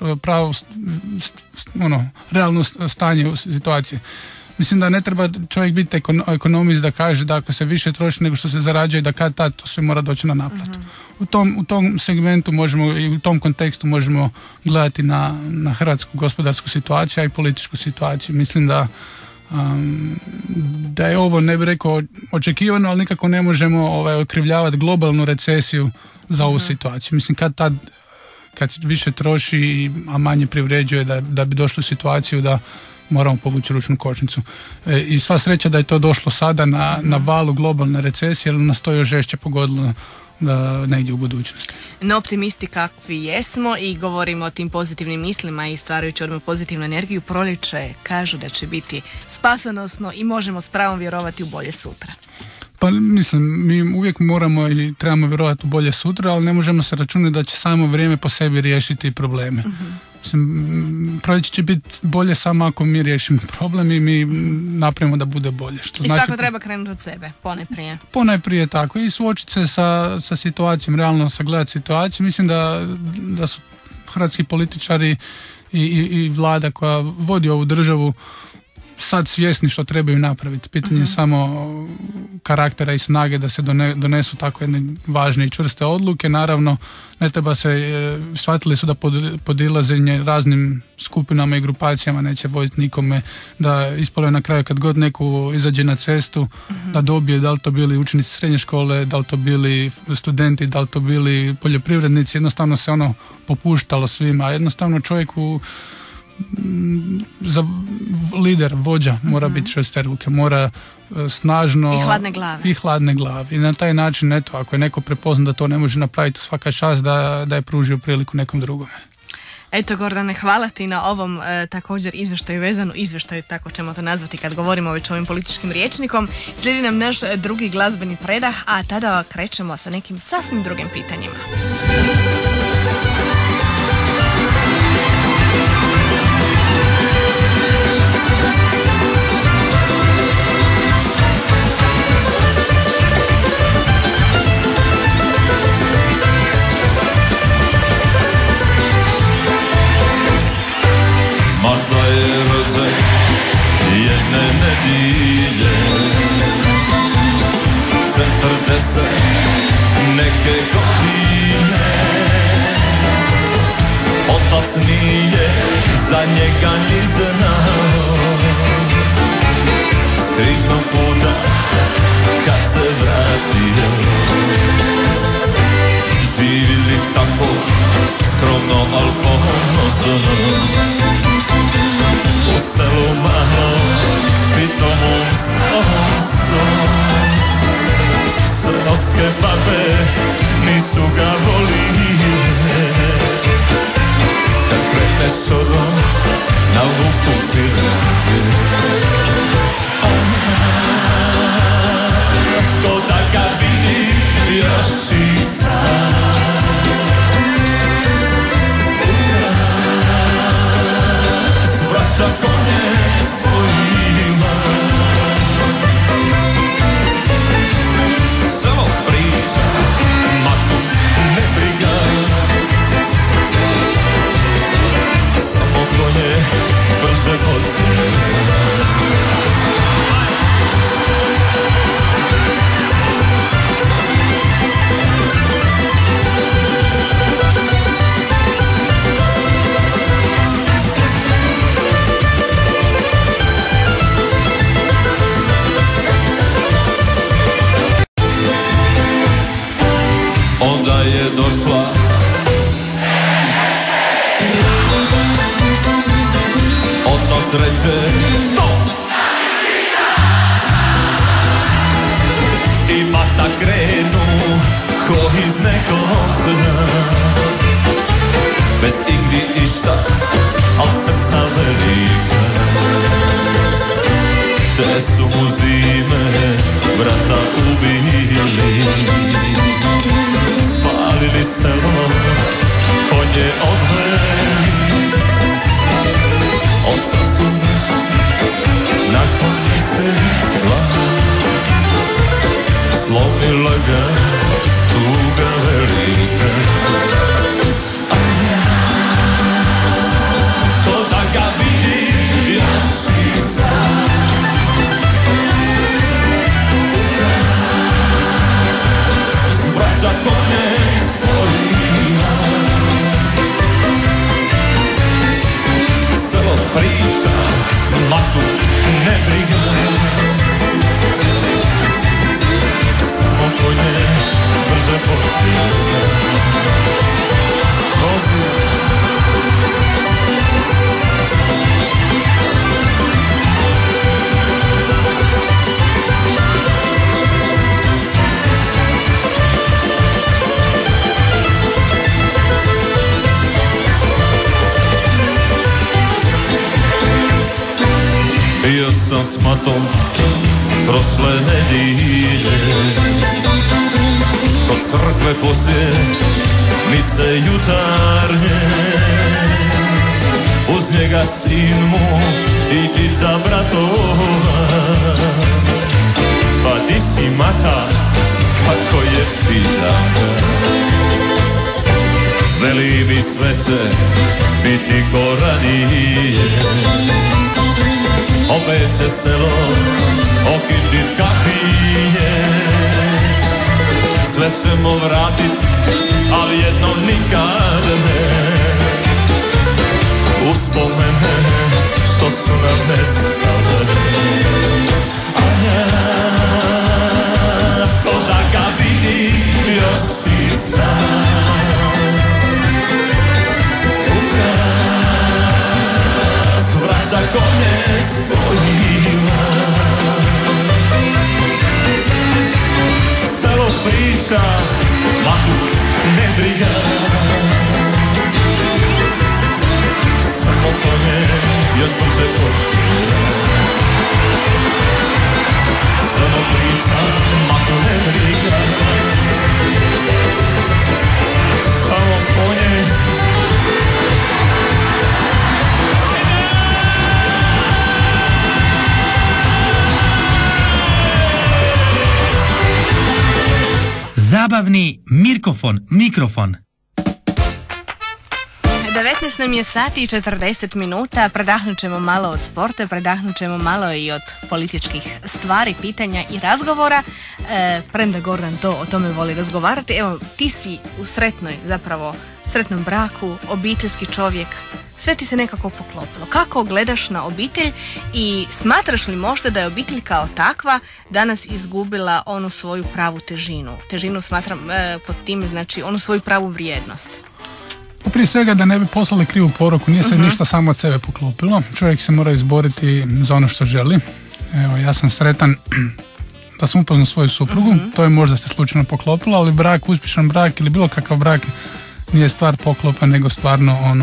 realno stanje u situaciji. Mislim da ne treba čovjek biti ekonomist da kaže da ako se više troši nego što se zarađuje, da kad tad to sve mora doći na naplatu. U tom segmentu možemo i u tom kontekstu možemo gledati na hrvatsku gospodarsku situaciju, a i političku situaciju. Mislim da je ovo, ne bih rekao očekivano, ali nikako ne možemo okrivljavati globalnu recesiju za ovu situaciju. Mislim kad više troši, a manje privređuje, da bi došlo u situaciju da moramo povući ručnu kočnicu. I sva sreća da je to došlo sada na valu globalne recesije, jer nas to još žešće pogodilo negdje u budućnosti. No, optimisti kakvi jesmo i govorimo o tim pozitivnim mislima i stvarajući odmah pozitivnu energiju, proljeće kažu da će biti spasonosno i možemo s pravom vjerovati u bolje sutra. Pa mislim, mi uvijek moramo i trebamo vjerovati u bolje sutra, ali ne možemo se računati da će samo vrijeme po sebi riješiti probleme. Mislim, proljeće će biti bolje samo ako mi riješimo problem i mi napravimo da bude bolje. Što I svako treba krenuti od sebe, ponajprije. Ponajprije tako i suočiti se sa situacijom, realno sagledati situaciju. Mislim da su hrvatski političari i vlada koja vodi ovu državu sad svjesni što trebaju napraviti. Pitanje je samo karaktera i snage da se donesu tako jedne važne i čvrste odluke. Naravno, ne treba se, shvatili su da podilaženje raznim skupinama i grupacijama neće voditi nikome, da ispalo je na kraju kad god neko izađe na cestu da dobije, da li to bili učenici srednje škole, da li to bili studenti, da li to bili poljoprivrednici, jednostavno se popuštalo svima. Jednostavno čovjeku za lider, vođa mora biti čvrste ruke, mora snažno i hladne glave. I na taj način, eto, ako je neko prepoznan da to ne može napraviti, svaka čast da je pružio priliku nekom drugome. Eto, Gordane, hvala ti na ovom također izvještaju, tako ćemo to nazvati kad govorimo već ovim političkim rječnikom. Slijedi nam naš drugi glazbeni predah, a tada krećemo sa nekim sasvim drugim pitanjima. Marta je rođen jedne nedjelje, 40 neke godine. Otac nije za njega ni znao, s križnog puta kad se vratio. Živili tako skromno, al ponosno, u selu malo pitomom Slavonskom. Srpske babe nisu ga volile, kad krene šodom na vuku firme. Ko da ga vidi još i sad. Svraća konje svojima. Samo priča, maku ne briga. Samo konje brže voze. Onda je došla otac reče što? I mata krenu ko iz nekog sna. Bez igdje išta, al srca velika. Te su mu zime brata ubili. Spalili selo, konje odveli. Oca su našli, na konji se izgla. Slomila ga tuga velika. A ja, ko da ga vidim još i sad. Zvraća konje svojima. Selo priča, matu ne briga. Samo konje brže vozi. Bio sam s matom prošle nedjelje. Kod crkve poslije mise jutarnje. Uz njega sin mu i tica bratova. Pa di si mata, kako je pitaka. Veli mi sve će biti ko ranije. Opet će selo okitit kapije. Sve ćemo vratit, ali jednom nikad ne. Uspomene što su nam nestale. A ja, ko da ga vidim još i sad. Zvraća konje svojima. Selo priča, matu ne briga. Samo konje još brže potira. Selo priča, matu ne briga. Samo konje. Zabavni mikrofon. 19 nam je sati i 40 minuta, predahnut ćemo malo od sporta, predahnut ćemo malo i od političkih stvari, pitanja i razgovora. Premda Gordan o tome voli razgovarati, evo ti si u sretnom braku, obiteljski čovjek, sve ti se nekako poklopilo. Kako gledaš na obitelj i smatraš li možda da je obitelj kao takva danas izgubila onu svoju pravu težinu? Težinu smatram pod tim, znači onu svoju pravu vrijednost. Prije svega da ne bi poslali krivu poruku, nije se ništa samo od sebe poklopilo. Čovjek se mora izboriti za ono što želi. Evo, ja sam sretan da sam upoznao svoju suprugu, to je možda se slučajno poklopilo, ali brak, uspješan brak ili bilo kakav brak nije stvar poklopa, nego stvarno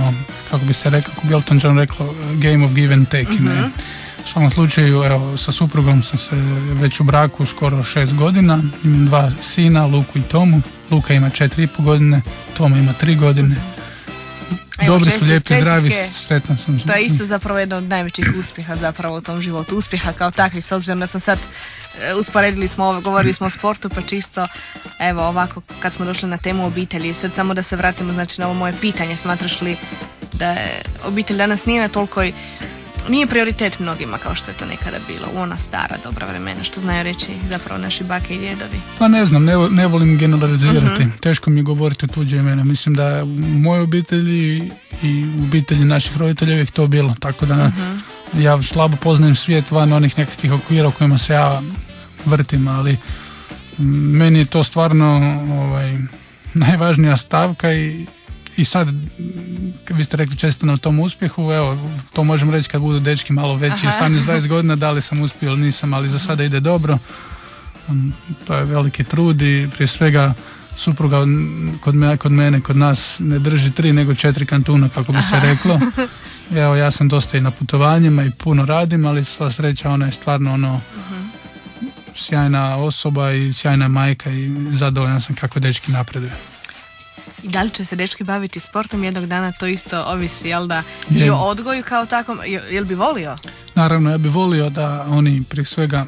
kako bi se rekao, kako bi Elton John rekao, game of give and take. Ne? U svakom slučaju, evo, sa suprugom sam se već u braku skoro 6 godina, imam 2 sina, Luku i Tomu. Luka ima 4,5 godine, Toma ima 3 godine. Dobri su, lijepi, zdravi, sretan sam. To je isto zapravo jedno od najvećih uspjeha zapravo u tom životu. Uspjeha kao takvih, s obzirom da sam sad usporedili smo, govorili smo o sportu, pa čisto evo ovako kad smo došli na temu obitelji, sad samo da se vratimo znači na ovo moje pitanje, smatraš li da je obitelj danas nije prioritet mnogima kao što je to nekada bilo u ona stara dobra vremena, što znaju reći zapravo naši bake i djedovi? Pa ne znam, ne volim generalizirati. Teško mi je govoriti o tuđe imena. Mislim da u mojoj obitelji i u obitelji naših roditelja uvijek to bilo. Tako da ja slabo poznajem svijet van onih nekakvih okvira u kojima se ja vrtim, ali meni je to stvarno najvažnija stavka i sad, vi ste rekli često na tom uspjehu, evo, to možemo reći kad budu dečki malo veći, 18-20 godina, da li sam uspio ili nisam, ali za sada ide dobro. To je veliki trud i prije svega supruga kod mene, kod nas ne drži 3 nego 4 kantuna, kako bi se reklo. Evo, ja sam dosta i na putovanjima i puno radim, ali sva sreća, ona je stvarno sjajna osoba i sjajna majka i zadovoljan sam kako dečki napreduju. I da li će se dečki baviti sportom jednog dana, to isto ovisi, jel da, i o odgoju kao takvom, jel bi volio? Naravno, ja bi volio da oni prije svega,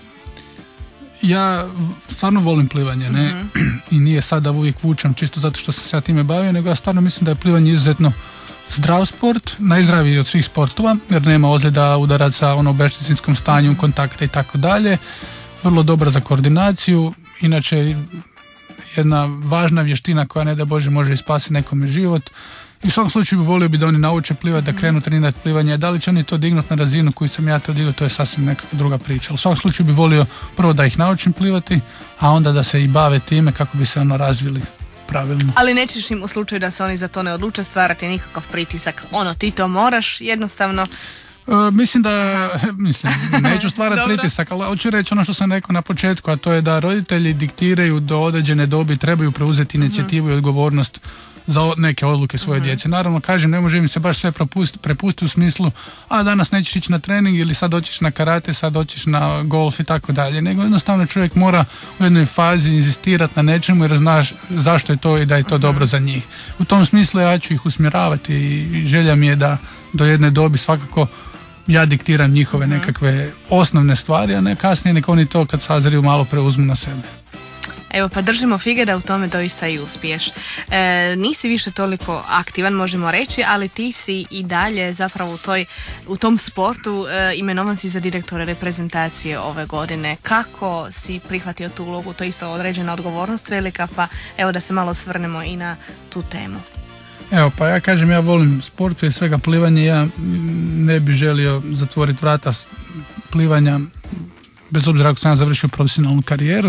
ja stvarno volim plivanje, ne, i nije sad da uvijek vučem čisto zato što sam se ja time bavio, nego ja stvarno mislim da je plivanje izuzetno zdrav sport, najzdraviji od svih sportova, jer nema ozljeda, udaraca, u bešticinskom stanju, kontakta i tako dalje, vrlo dobra za koordinaciju, inače jedna važna vještina koja ne da Bože može ispasiti nekome život. I u svakom slučaju volio bi da oni nauče plivati, da krenu trenirati plivanje. Da li će oni to dignuti na razinu koju sam ja to digao, to je sasvim nekakva druga priča. U svakom slučaju bi volio prvo da ih naučim plivati, a onda da se i bave time kako bi se razvili pravilno. Ali nećeš im u slučaju da se oni za to ne odluče stvarati nikakav pritisak. Ti to moraš jednostavno. Mislim, neću stvarati pritisak, ali hoću reći ono što sam rekao na početku, a to je da roditelji diktiraju do određene dobi, trebaju preuzeti inicijativu i odgovornost za neke odluke svoje djece. Naravno, kažem, ne može im se baš sve prepustiti u smislu, a danas nećeš ići na trening ili sad hoćeš na karate, sad hoćeš na golf i tako dalje, nego jednostavno čovjek mora u jednoj fazi inzistirati na nečemu jer znaš zašto je to i da je to dobro za njih. U tom smislu ja ću ih usmjeravati i želja mi je da do jedne dobi svakako ja diktiram njihove nekakve osnovne stvari, a ne kasnije nek oni to kad sazriju malo preuzmu na sebe. Evo, pa držimo fige da u tome doista i uspiješ. Nisi više toliko aktivan, možemo reći, ali ti si i dalje zapravo u tom sportu imenovan si za direktora reprezentacije ove godine. Kako si prihvatio tu ulogu? To je isto određena odgovornost velika, pa evo da se malo osvrnemo i na tu temu. Evo, pa ja kažem, ja volim sport, prije svega plivanje, ja ne bi želio zatvoriti vrata plivanja, bez obzira ako sam ja završio profesionalnu karijeru.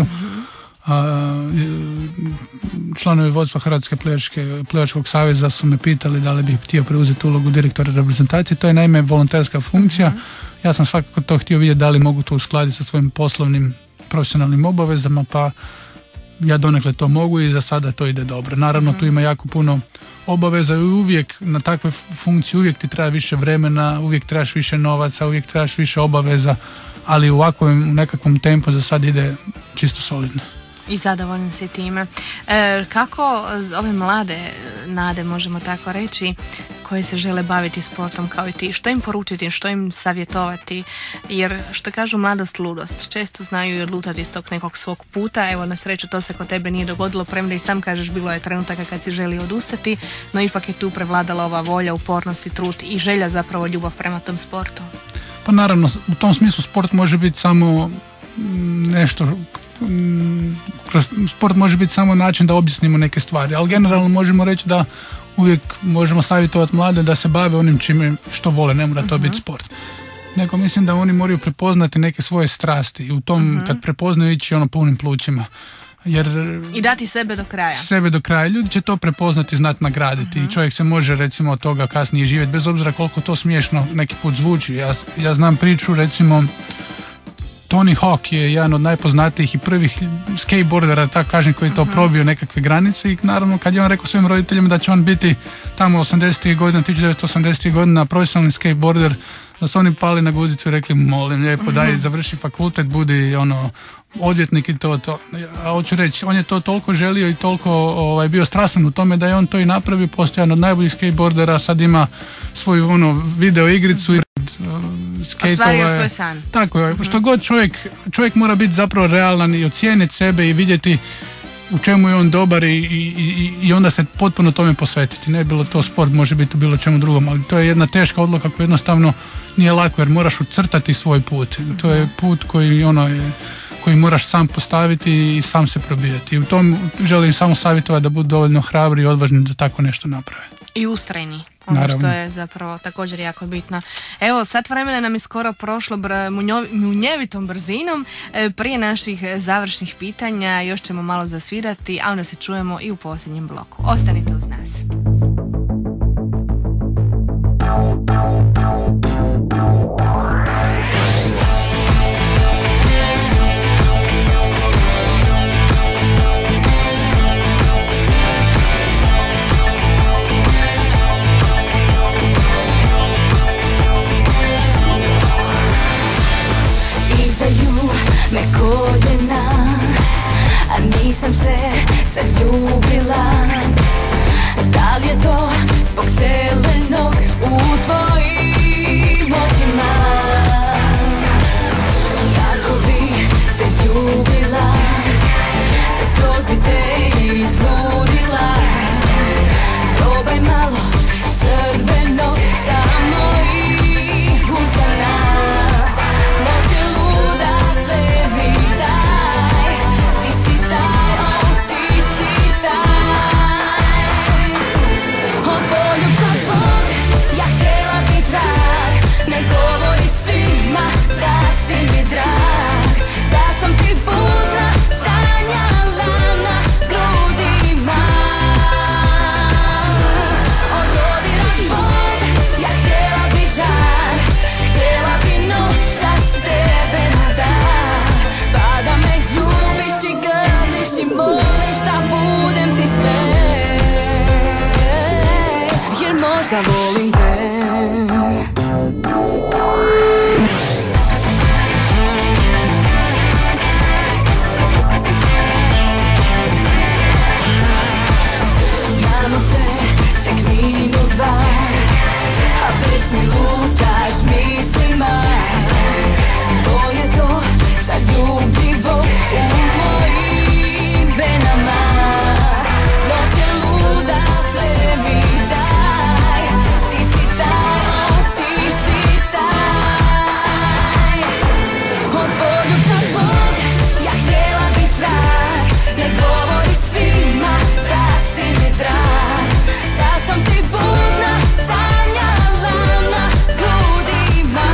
Članovi vodstva Hrvatske plivačkog saveza su me pitali da li bih htio preuzeti ulogu direktora reprezentacije. To je naime volonterska funkcija. Ja sam svakako to htio vidjeti da li mogu to uskladiti sa svojim poslovnim profesionalnim obavezama, pa ja donekle to mogu i za sada to ide dobro. Naravno, tu ima jako puno obaveza i uvijek na takve funkcije uvijek ti treba više vremena, uvijek trebaš više novaca, uvijek trebaš više obaveza, ali u ovakvom nekakvom tempu za sad ide čisto solidno. I zadovoljan si time. Kako ove mlade nade, možemo tako reći, koje se žele baviti sportom kao i ti, što im poručiti, što im savjetovati, jer što kažu mladost, ludost, često znaju lutati iz tog nekog svog puta. Evo, na sreću to se kod tebe nije dogodilo, premda i sam kažeš bilo je trenutaka kad si želi odustati, no ipak je tu prevladala ova volja, upornost i trud i želja, zapravo ljubav prema tom sportu. Pa naravno, u tom smislu sport može biti samo nešto, sport može biti samo način da objasnimo neke stvari, ali generalno možemo reći da uvijek možemo savjetovati mlade da se bave onim čime što vole, ne mora to biti sport. Nego mislim da oni moraju prepoznati neke svoje strasti i u tom kad prepoznaju ići punim plućima. I dati sebe do kraja. Sebe do kraja. Ljudi će to prepoznati i znati nagraditi i čovjek se može recimo od toga kasnije živjeti, bez obzira koliko to smiješno neki put zvuči. Ja znam priču recimo Tony Hawk je jedan od najpoznatijih i prvih skateboardera, tako kažem, koji je to probio nekakve granice i naravno kad je on rekao svojim roditeljima da će on biti tamo 80-ih godina, 1980-ih godina profesionalni skateboarder, da su oni pali na guzicu i rekli molim lijepo daj završi fakultet, budi odvjetnik i to. A hoću reći, on je to toliko želio i toliko bio strasan u tome da je on to i napravio, postoji jedan od najboljih skateboardera, sad ima svoju video igricu i ostvario svoj san. Tako je, što god čovjek mora biti zapravo realan i ocijeniti sebe i vidjeti u čemu je on dobar i onda se potpuno tome posvetiti. Ne bilo to sport, može biti u bilo čemu drugom, ali to je jedna teška odluka koja jednostavno nije lako jer moraš ucrtati svoj put. To je put koji moraš sam postaviti i sam se probijati. I u tom želim samo savjetovati da budu dovoljno hrabri i odvažni da tako nešto naprave. I ustrajni. Ono što je zapravo također jako bitno. Evo, sat vremena nam je skoro prošlo munjevitom brzinom. Prije naših završnih pitanja još ćemo malo zasvirati, a onda se čujemo i u posljednjem bloku. Ostanite uz nas. Me koljena, a nisam se zaljubila. Da li je to zbog zelenog u tvojim očima? Kako bi te ljubila, da skroz bi te izludila. Probaj malo crvenog sa mojih usana. Da volim te. Znamo se tek minut dva, a već mi lutaš mislima. To je to zaljubljivo u mojim venama. Noć je luda, sve mi daj. Ti si taj. Od poljuca tvog ja htjela bi trag. Ne govori svima da si mi drag. Da sam ti budna sanjala na grudima.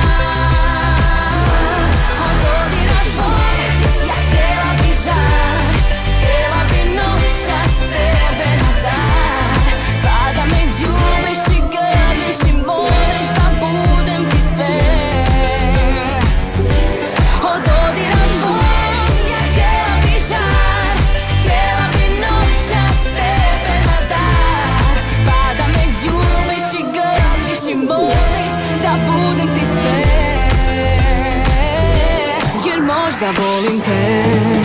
Od dodira tvog ja htjela bi žar. Htjela bi noćas tebe na dan. Pa da me ljubiš i grliš i moliš da budem ti sve. Od dodira tvog ja htjela bi žar. Htjela bi noćas tebe na dan. Pa da me ljubiš i grliš i moliš da budem ti sve. Jer možda volim te.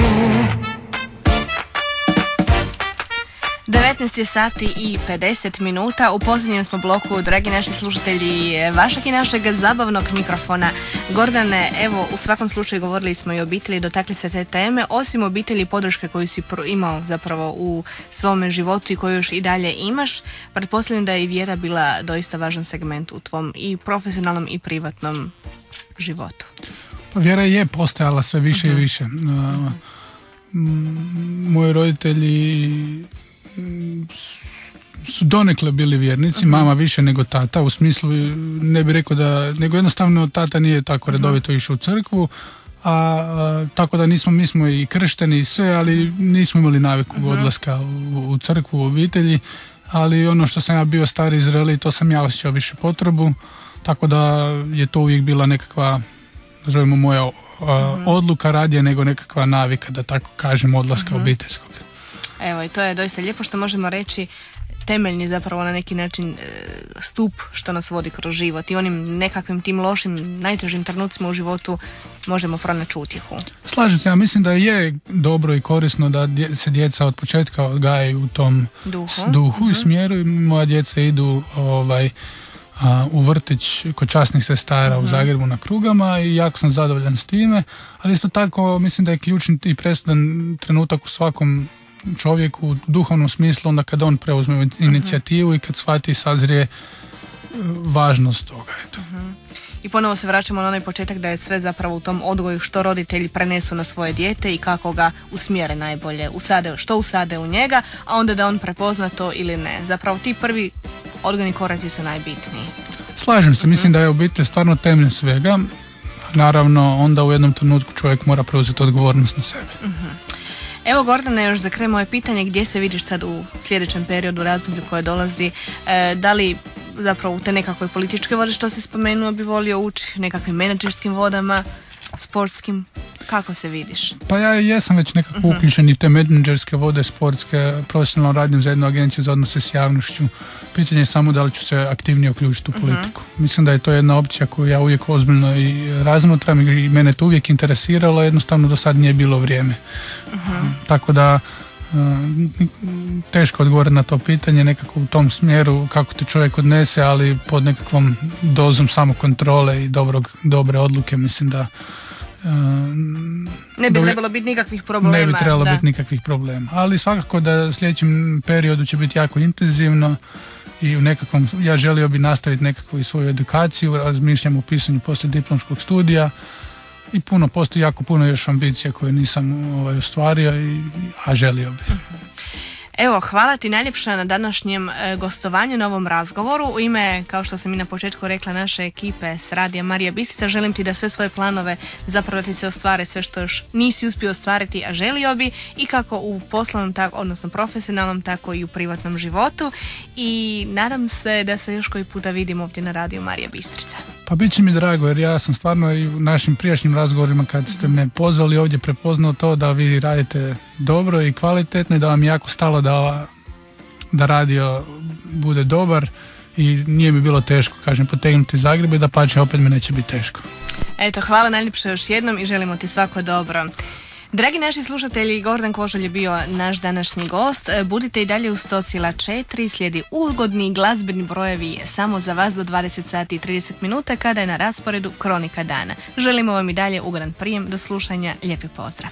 19 sati i 50 minuta. U posljednjem smo bloku, dragi naši slušatelji, vašeg i našeg zabavnog mikrofona. Gordane, evo, u svakom slučaju govorili smo i o obitelji, dotakli se te teme. Osim obitelji i podrške koju si imao zapravo u svome životu i koju još i dalje imaš, pretpostavljam da je i vjera bila doista važan segment u tvom i profesionalnom i privatnom životu. Pa vjera je postajala sve više i više. Moji roditelji su donekle bili vjernici, mama više nego tata, u smislu ne bih rekao da, nego jednostavno tata nije tako redovito išao u crkvu, tako da mi smo i kršteni i sve, ali nismo imali naviku odlaska u crkvu, u obitelji, ali ono što sam ja bio stari i zreli, to sam ja osjećao više potrebu, tako da je to uvijek bila nekakva nazovimo moja odluka radije nego nekakva navika, da tako kažem, odlaska obiteljskog. Evo, i to je doista lijepo što možemo reći temeljni zapravo na neki način stup što nas vodi kroz život i onim nekakvim tim lošim, najtežim trenucima u životu možemo pronaći utjehu. Slažem se, ja mislim da je dobro i korisno da se djeca od početka odgajaju u tom duhu i smjeru. Moja djeca idu u vrtić kod časnih sestara u Zagrebu na Krugama i jako sam zadovoljan s time, ali isto tako mislim da je ključni i presudan trenutak u svakom čovjeku u duhovnom smislu onda kad on preuzme inicijativu i kad shvati i sazrije važnost toga. Eto. I ponovo se vraćamo na onaj početak da je sve zapravo u tom odgoju što roditelji prenesu na svoje dijete i kako ga usmjere najbolje, što usade u njega, a onda da on prepozna to ili ne. Zapravo ti prvi odgojni koraci su najbitniji. Slažem se, mislim da je obitelj stvarno temelj svega. Naravno, onda u jednom trenutku čovjek mora preuzeti odgovornost na sebe. Evo, Gordane, još za kraj moje pitanje, gdje se vidiš sad u sljedećem periodu, razdoblju koje dolazi, da li zapravo u te nekakve političke vode što si spomenuo bi volio ući, nekakvim menadžerskim vodama, sportskim, kako se vidiš? Pa ja jesam već nekako uključen i te menadžerske vode, sportske, profesionalno radim za jednu agenciju za odnose s javnošću. Pitanje je samo da li ću se aktivnije uključiti u politiku. Mislim da je to jedna opcija koju ja uvijek ozbiljno i razmotram i mene to uvijek interesiralo, jednostavno do sad nije bilo vrijeme. Tako da teško odgovoriti na to pitanje, nekako u tom smjeru kako te čovjek odnese, ali pod nekakvom dozom samokontrole i dobre odluke, mislim da ne bi trebalo biti nikakvih problema. Ne bi trebalo biti nikakvih problema. Ali svakako da u sljedećem periodu će biti jako intenzivno i u nekakvom, ja želio bi nastaviti nekakvu i svoju edukaciju, razmišljam o pisanju poslijediplomskog studija i postoji jako puno još ambicija koje nisam ostvario, a želio bih. Evo, hvala ti najljepša na današnjem gostovanju, na ovom razgovoru. U ime, kao što sam i na početku rekla, naše ekipe s radija Marija Bistrica, želim ti da sve svoje planove zapravo ti se ostvare, sve što još nisi uspio ostvariti, a želio bi, i kako u poslovnom, odnosno profesionalnom, tako i u privatnom životu. I nadam se da se još koji puta vidimo ovdje na radiju Marija Bistrica. Pa bit će mi drago, jer ja sam stvarno i u našim prijašnjim razgovorima kad ste me pozvali ovdje prepoznao to da vi radite dobro i kvalitetno i da vam je jako stalo da radio bude dobar i nije mi bilo teško, kažem, potegnuti Zagreb i da pače opet mi neće biti teško. Eto, hvala najljepše još jednom i želimo ti svako dobro. Dragi naši slušatelji, Gordan Kožulj je bio naš današnji gost. Budite i dalje uz 100,4. Slijedi ugodni glazbeni brojevi samo za vas do 20 sati i 30 minuta kada je na rasporedu Kronika dana. Želimo vam i dalje ugodan prijem, do slušanja, lijepi pozdrav.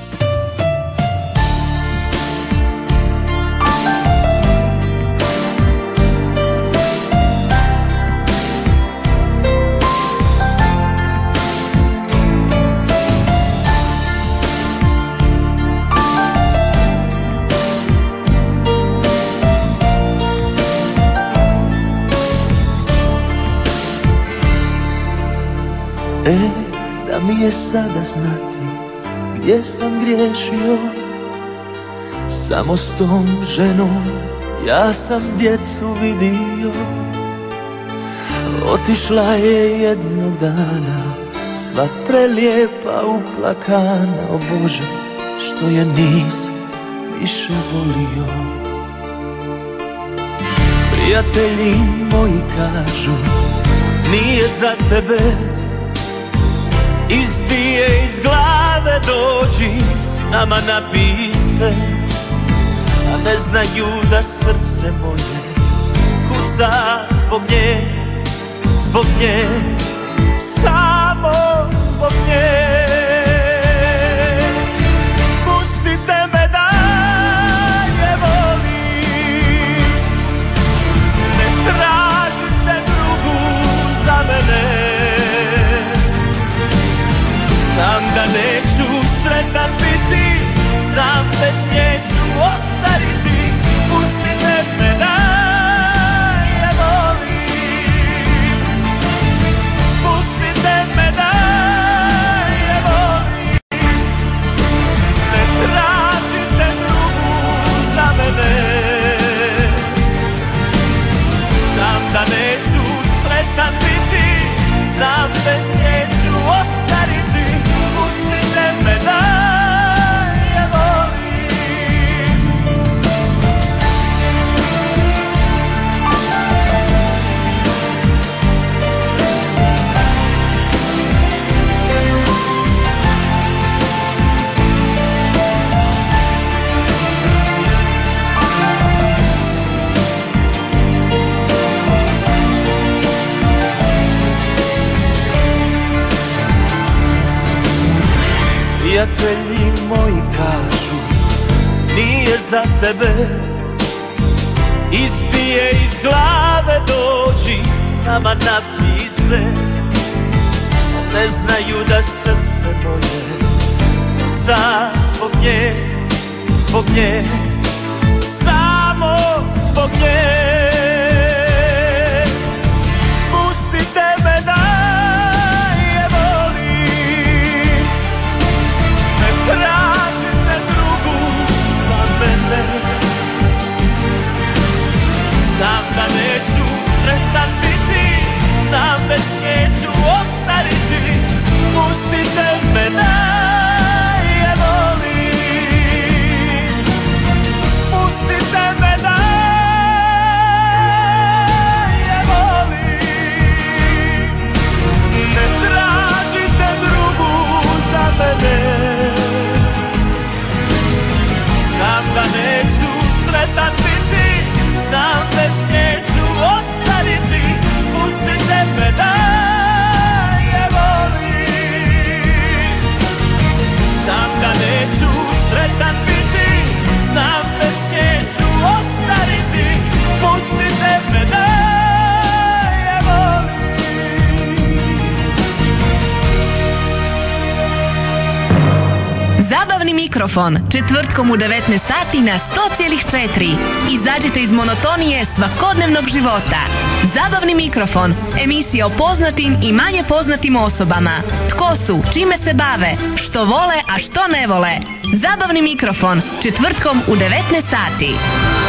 Da mi je sada znati gdje sam griješio, samo s tom ženom ja sam djecu vidio. Otišla je jednog dana, sva prelijepa uplakana, o Bože, što je nisam više volio. Prijatelji moji kažu, nije za tebe, izbije iz glave, dođi s nama napij se, a ne znaju da srce moje kuca zbog nje, samo zbog nje. Pustite me da je volim, ne tražite drugu za mene. Znam da neću sretan biti, znam bez nje ću ostariti. Pustite me da je volim, pustite me da je Prijatelji moji kažu, nije za tebe. Izbije iz glave, dođi s nama napij se. Ne znaju da srce moje kuca zbog nje, zbog nje, samo zbog nje. Pustite me da je volim, ne tražite drugu za mene. Znam da neću sretan biti, znam bez nje ću ostariti. Pustite me da je volim, pustite me da je volim. Ne tražite drugu za mene. Znam da neću sretan biti, znam bez nje ću ostariti. Pustite me da je volim. Znam da neću sretan biti, znam bez nje ću ostariti. Pustite me da je volim. Zabavni mikrofon, četvrtkom u 19 sati na 100,4. Izađite iz monotonije svakodnevnog života. Zabavni mikrofon, emisija o poznatim i manje poznatim osobama. Tko su, čime se bave, što vole, a što ne vole. Zabavni mikrofon, četvrtkom u 19 sati.